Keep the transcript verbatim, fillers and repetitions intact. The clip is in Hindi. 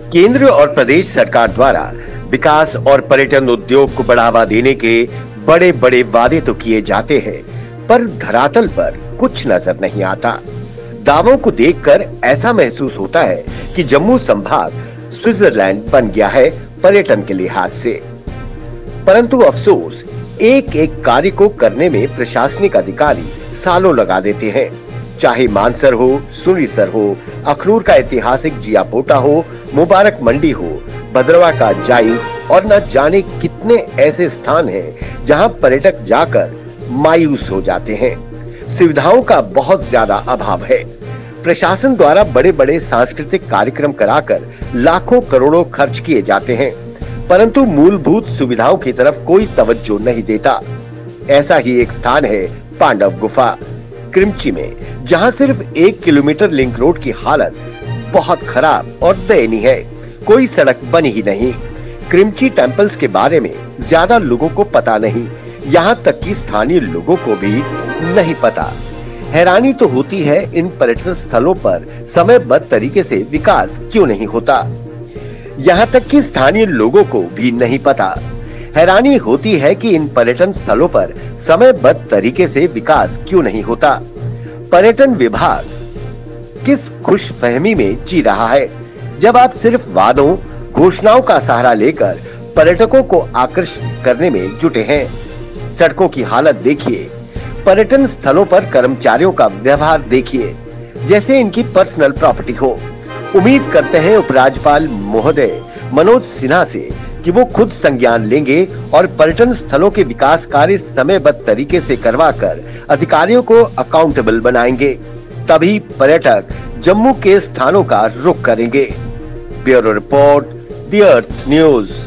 केंद्र और प्रदेश सरकार द्वारा विकास और पर्यटन उद्योग को बढ़ावा देने के बड़े बड़े वादे तो किए जाते हैं, पर धरातल पर कुछ नजर नहीं आता। दावों को देखकर ऐसा महसूस होता है कि जम्मू संभाग स्विट्जरलैंड बन गया है पर्यटन के लिहाज से। परंतु अफसोस, एक एक कार्य को करने में प्रशासनिक अधिकारी सालों लगा देते हैं। चाहे मानसर हो, सुरीसर हो, अखनूर का ऐतिहासिक जियापोटा हो, मुबारक मंडी हो, भद्रवा का जाई और न जाने कितने ऐसे स्थान हैं जहां पर्यटक जाकर मायूस हो जाते हैं। सुविधाओं का बहुत ज्यादा अभाव है। प्रशासन द्वारा बड़े बड़े सांस्कृतिक कार्यक्रम कराकर लाखों करोड़ों खर्च किए जाते हैं, परंतु मूलभूत सुविधाओं की तरफ कोई तवज्जो नहीं देता। ऐसा ही एक स्थान है पांडव गुफा क्रिमची में, जहां सिर्फ एक किलोमीटर लिंक रोड की हालत बहुत खराब और दयनीय है। कोई सड़क बनी ही नहीं। क्रिमची टेम्पल्स के बारे में ज्यादा लोगों को पता नहीं, यहाँ तक कि स्थानीय लोगों को भी नहीं पता। हैरानी तो होती है इन पर्यटन स्थलों पर समयबद्ध तरीके से विकास क्यों नहीं होता, यहाँ तक कि स्थानीय लोगों को भी नहीं पता। हैरानी होती है कि इन पर्यटन स्थलों पर समयबद्ध तरीके से विकास क्यों नहीं होता। पर्यटन विभाग किस खुशफहमी में जी रहा है, जब आप सिर्फ वादों घोषणाओं का सहारा लेकर पर्यटकों को आकर्षित करने में जुटे हैं। सड़कों की हालत देखिए, पर्यटन स्थलों पर कर्मचारियों का व्यवहार देखिए, जैसे इनकी पर्सनल प्रॉपर्टी हो। उम्मीद करते हैं उपराज्यपाल महोदय मनोज सिन्हा से कि वो खुद संज्ञान लेंगे और पर्यटन स्थलों के विकास कार्य समयबद्ध तरीके से करवाकर अधिकारियों को अकाउंटेबल बनाएंगे। तभी पर्यटक जम्मू के स्थानों का रुख करेंगे। Bureau report, The Earth news.